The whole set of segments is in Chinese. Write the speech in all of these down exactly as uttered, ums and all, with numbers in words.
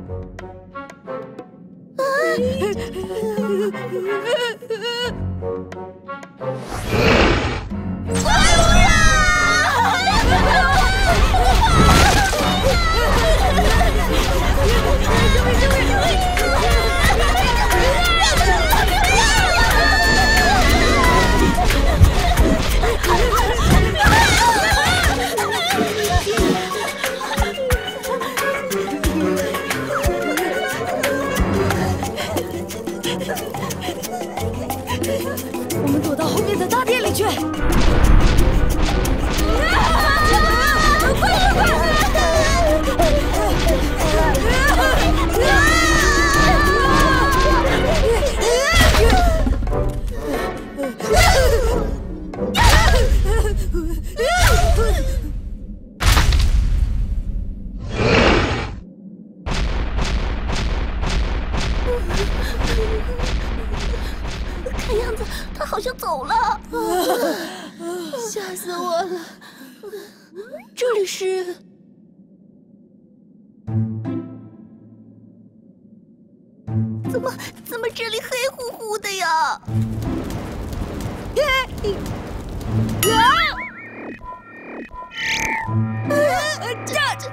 我们躲到后面的大殿里去。 看样子他好像走了，吓死我了！这里是……怎么怎么这里黑乎乎的呀？这这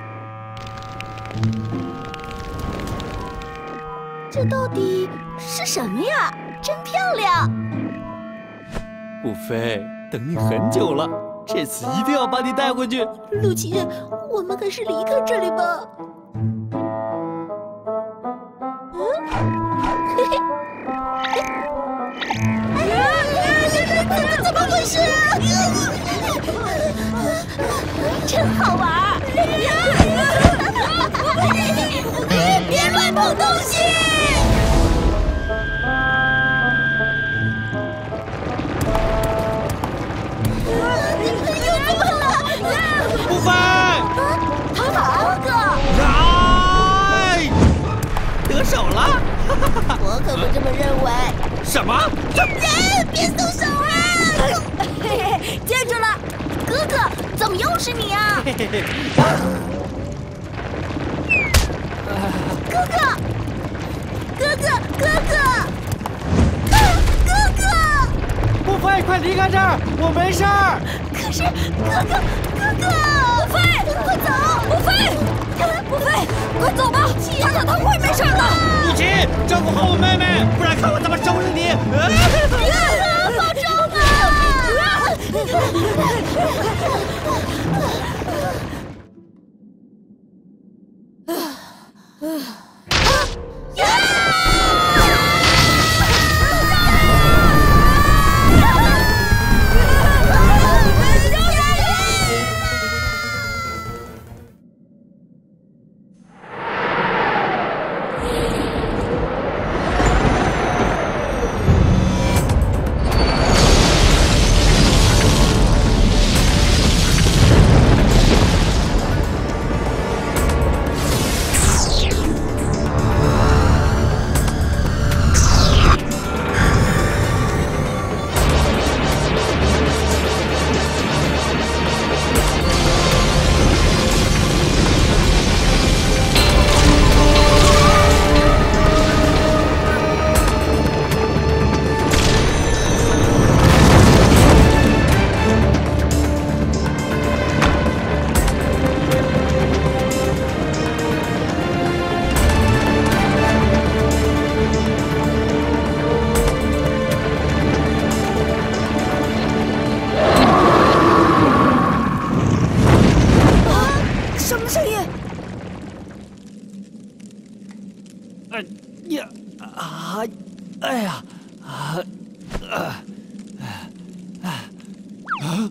这到底是什么呀？真漂亮！ 不飞，等你很久了，这次一定要把你带回去。 陆琪，我们还是离开这里吧。嗯，嘿嘿，哎呀，怎么怎么回事啊？真好玩！别乱碰东西！ 不飞！ 他哪个？ 来，得手了！ 我可不这么认为。 什么？ 人，别松手啊！嘿嘿，接住了，哥哥，怎么又是你啊？哥哥，哥哥，哥哥，哥哥！ 不飞，快离开这儿，我没事儿。 可是，哥哥，哥哥，不飞，快走！不飞，不飞，快走吧！他可他会没事的。 陆琪，照顾好我妹妹，不然看我怎么收拾你！ 保重啊！ 呀啊！哎呀啊啊啊啊！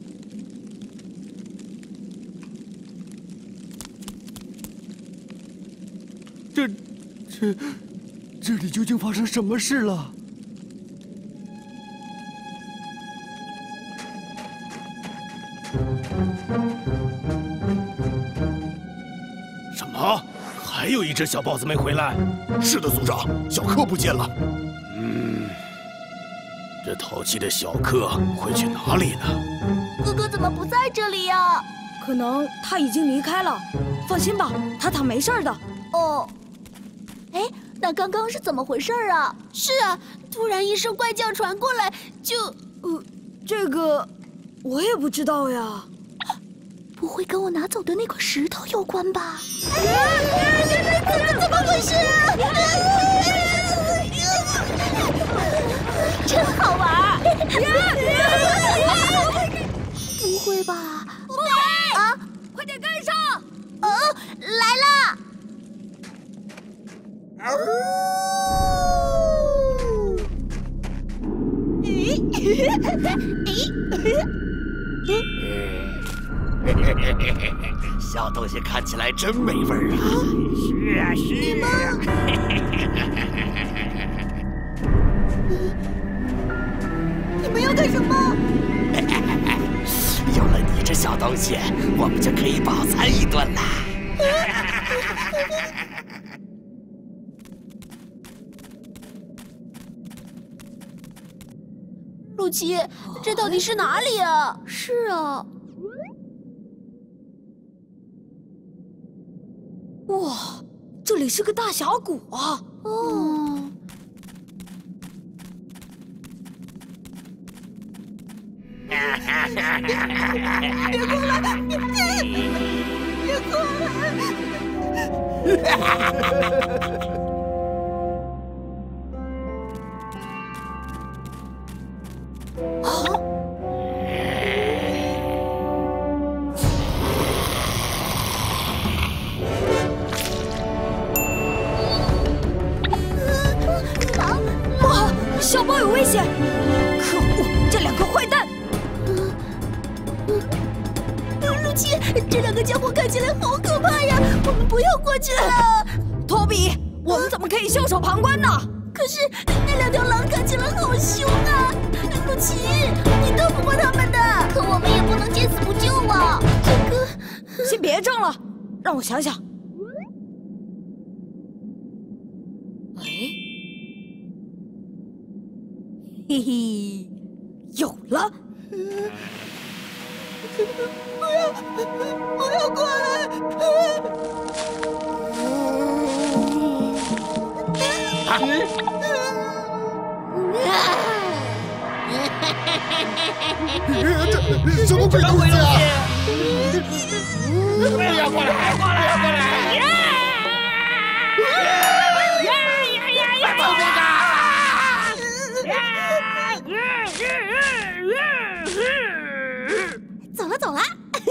这这这里究竟发生什么事了？ 什么？还有一只小豹子没回来？是的，族长，小克不见了。嗯，这淘气的小克会去哪里呢？ 哥哥怎么不在这里呀？ 可能他已经离开了。放心吧，塔塔没事的。 哦， 哎，那刚刚是怎么回事啊？是啊，突然一声怪叫传过来，就…… 呃，这个我也不知道呀。 不会跟我拿走的那块石头有关吧？怎么怎么回事啊？真好玩！不会吧？不会啊！ 快点跟上！ 哦，来了！咦？ 咦？小东西看起来真没味儿啊！是啊，是啊。 你们要干什么？ 有了你这小东西，我们就可以饱餐一顿啦。 陆琪，这到底是哪里啊？是啊。 哇，这里是个大峡谷啊！ 哦。别过来！别别过来！啊！ 哇，小豹有危险！可恶，这两个坏蛋！ 陆琪，这两个家伙看起来好可怕呀！我们不要过去了。 托比，我们怎么可以袖手旁观呢？ 可是那两条狼看起来好凶啊！陆琪，你斗不过他们的。可我们也不能见死不救啊！这个， 先别争了，让我想想。哎，嘿嘿，有了！ 不要，不要过来！ 啊！ 这什么鬼东西啊！ 不要过来！过来！过来！呀！呀呀呀呀！跑这个！ 走了走了。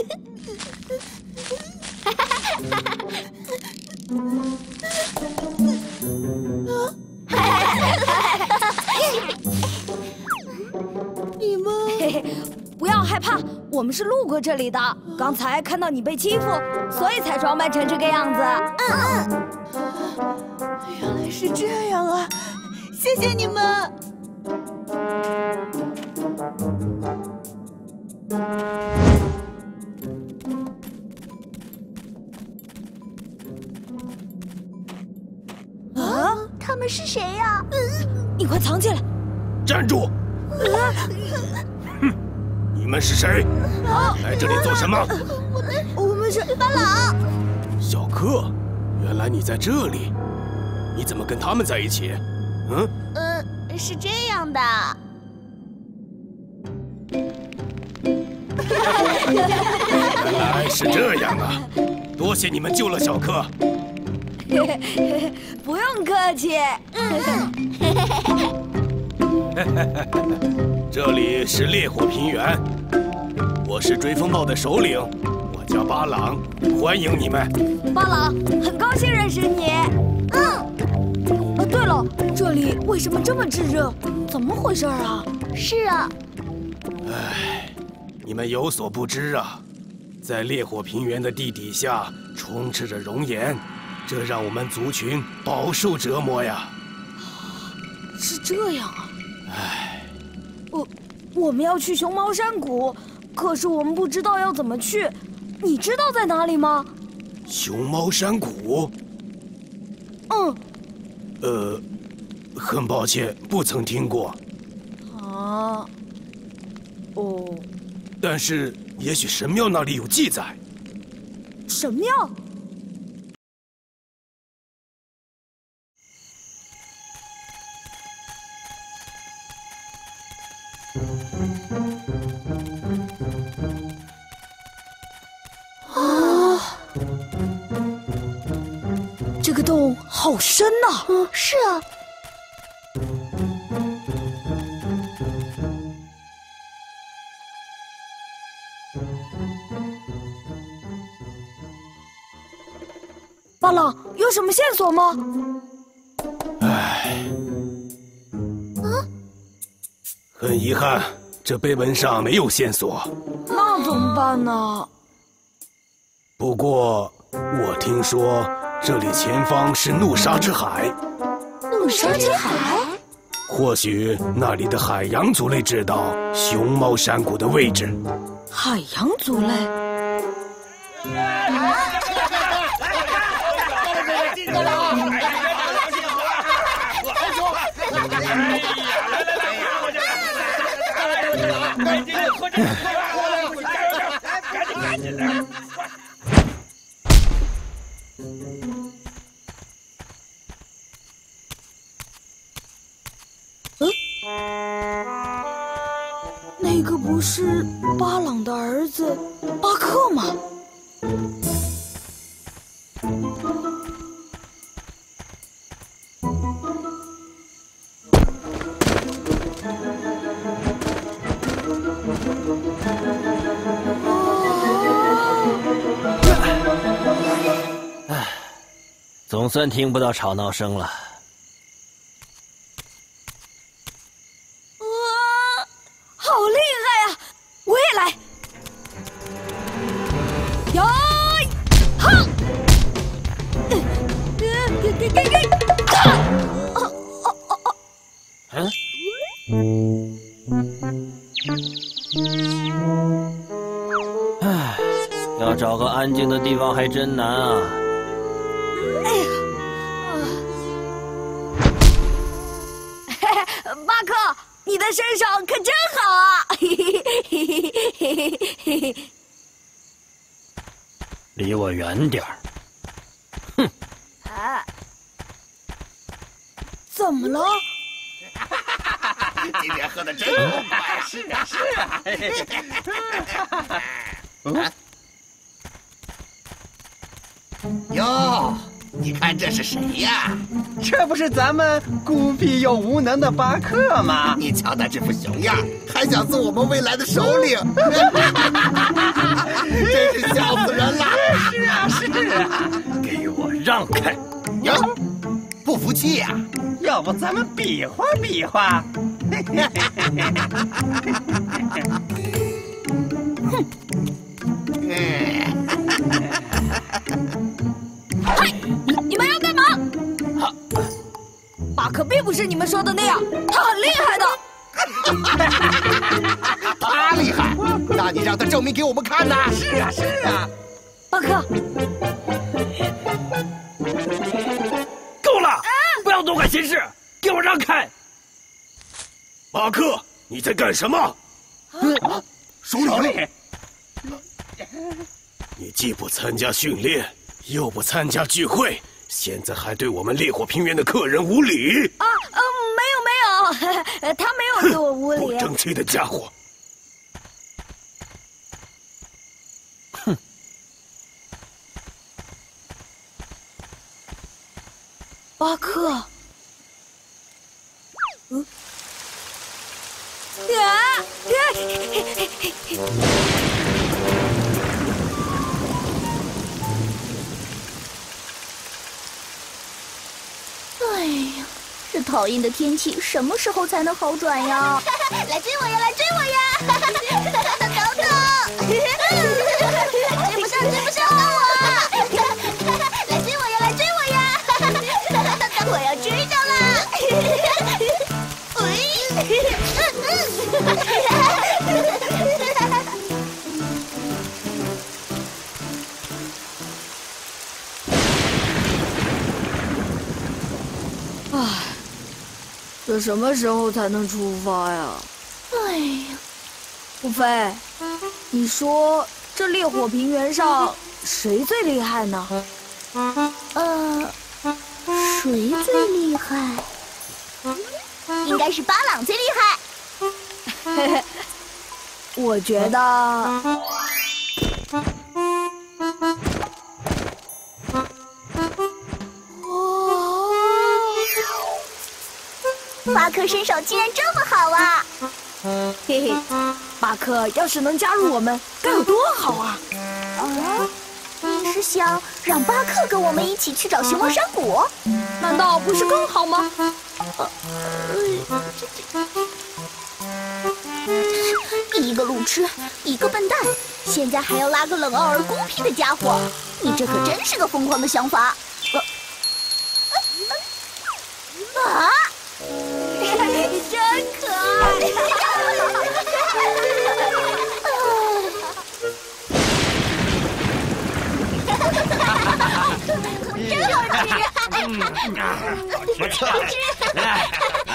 你们不要害怕，我们是路过这里的。刚才看到你被欺负，所以才装扮成这个样子。 嗯嗯，原来是这样啊！谢谢你们。啊，他们是谁呀？ 你快藏起来！ 站住！哼，你们是谁？来这里做什么？ 我们我们是巴朗。 小克，原来你在这里，你怎么跟他们在一起？嗯？ 呃，是这样的。 原来是这样啊！多谢你们救了小克。 不用客气。 这里是烈火平原，我是追风豹的首领，我叫巴朗，欢迎你们。 巴朗，很高兴认识你。嗯。哦，对了，这里为什么这么炙热？怎么回事啊？ 是啊。 唉，你们有所不知啊，在烈火平原的地底下充斥着熔岩，这让我们族群饱受折磨呀。 是这样啊。 唉， 我我们要去熊猫山谷，可是我们不知道要怎么去。你知道在哪里吗？ 熊猫山谷？ 嗯。 呃，很抱歉，不曾听过。 啊。哦。 但是也许神庙那里有记载。 神庙？ 洞好深呐！ 嗯，是啊。 巴朗，有什么线索吗？ 唉，很遗憾，这碑文上没有线索。 那怎么办呢？ 不过，我听说这里前方是怒沙之海。 怒沙之海？ 或许那里的海洋族类知道熊猫山谷的位置。 海洋族类？嗯，那个不是巴朗的儿子巴克吗？ 总算听不到吵闹声了。 哇，好厉害呀！我也来。哟，哼！给给给给给！哦哦哦哦！ 嗯？唉，要找个安静的地方还真难啊。 哎呀，啊、巴克，你的身手可真好啊！ 离我远点儿！哼！ 啊，怎么了？ 今天喝的真痛快！是啊，是啊。啊哟，你看这是谁呀？ 这不是咱们孤僻又无能的巴克吗？ 你瞧他这副熊样，还想做我们未来的首领，真是笑死人了！ 是啊，是啊， 给我让开！ 哟，不服气呀？ 要不咱们比划比划？ 嗨，你们要干嘛？巴克并不是你们说的那样，他很厉害的。 他厉害，那你让他证明给我们看呐！ 是啊，是啊。 巴克， 够了！不要多管闲事，给我让开！ 巴克，你在干什么？ 啊，首领， 你既不参加训练，又不参加聚会，现在还对我们烈火平原的客人无礼！ 啊，呃，没有没有，他没有对我无礼。 不争气的家伙！ 哼！ 巴克，嗯，啊， 哎呀，这讨厌的天气什么时候才能好转呀？来追我呀！来追我呀！等等，追不上，追不上我！来追我呀！来追我呀！我要追上了！ 唉，这什么时候才能出发呀？ 哎呀， 不飞，你说这烈火平原上谁最厉害呢？ 呃，谁最厉害？应该是巴朗最厉害。 嘿嘿，我觉得。哦， 巴克身手竟然这么好啊！ 嘿嘿，巴克要是能加入我们，该有多好啊！ 啊，你是想让巴克跟我们一起去找熊猫山谷？ 难道不是更好吗？ 呃，这这，一个路痴，一个笨蛋，现在还要拉个冷傲而孤僻的家伙，你这可真是个疯狂的想法。呃，啊！ 真可爱！ 真好吃！ 不错，来，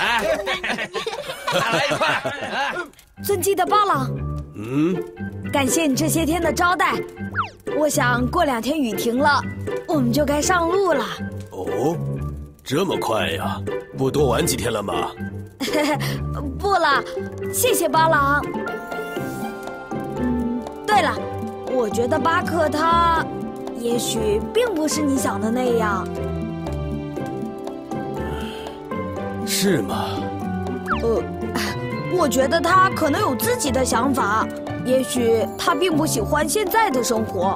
来，来一块。 尊敬的巴朗， 嗯， 感谢你这些天的招待。我想过两天雨停了，我们就该上路了。 哦，这么快呀？不多玩几天了吗？ 不了，谢谢巴朗。嗯，对了，我觉得巴克他也许并不是你想的那样。 是吗？ 呃，我觉得他可能有自己的想法，也许他并不喜欢现在的生活。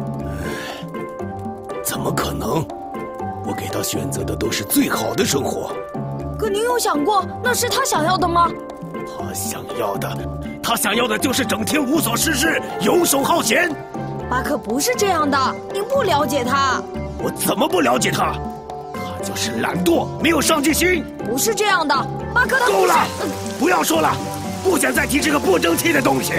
怎么可能？我给他选择的都是最好的生活。 可您有想过那是他想要的吗？ 他想要的，他想要的就是整天无所事事、游手好闲。 巴克不是这样的，您不了解他。 我怎么不了解他？他就是懒惰，没有上进心。 不是这样的，巴克他不是。 够了，不要说了，不想再提这个不争气的东西。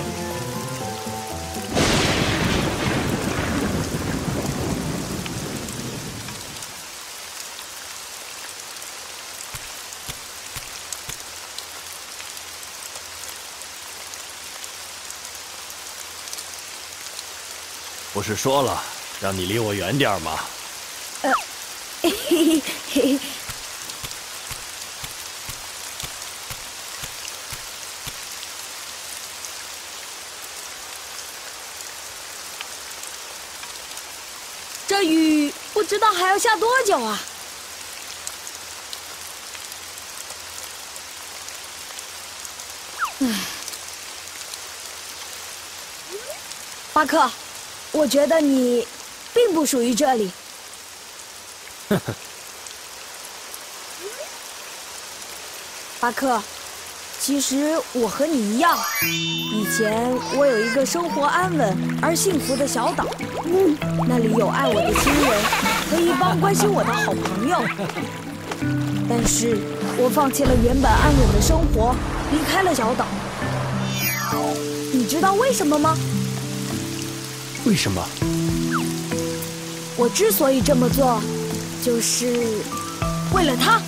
不是说了让你离我远点吗？ 呃，嘿嘿嘿。这雨不知道还要下多久啊！唉，巴克。我觉得你并不属于这里。 呵呵， 巴克，其实我和你一样，以前我有一个生活安稳而幸福的小岛，嗯，那里有爱我的亲人和一帮关心我的好朋友。但是我放弃了原本安稳的生活，离开了小岛。你知道为什么吗？ 为什么？ 我之所以这么做，就是为了他。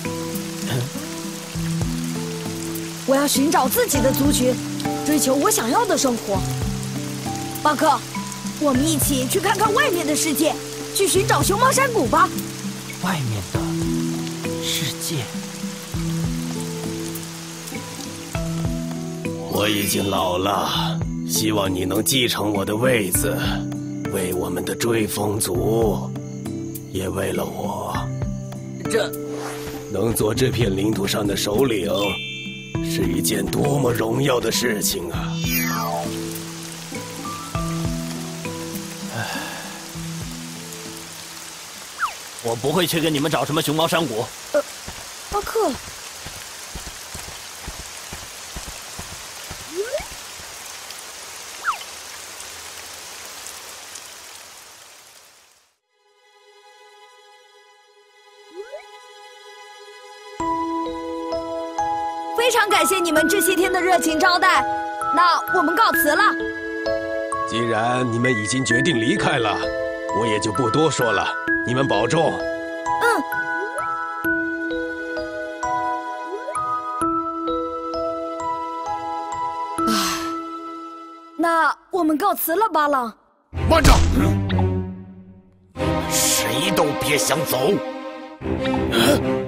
我要寻找自己的族群，追求我想要的生活。巴克，我们一起去看看外面的世界，去寻找熊猫山谷吧。 外面的世界？ 我已经老了，希望你能继承我的位子。为我们的追风族，也为了我， 这能做这片领土上的首领，是一件多么荣耀的事情啊！ 我不会去跟你们找什么熊猫山谷。 呃，巴克。非常感谢你们这些天的热情招待，那我们告辞了。 既然你们已经决定离开了，我也就不多说了。你们保重。 嗯。唉，那我们告辞了，巴朗。 慢着！你们谁都别想走。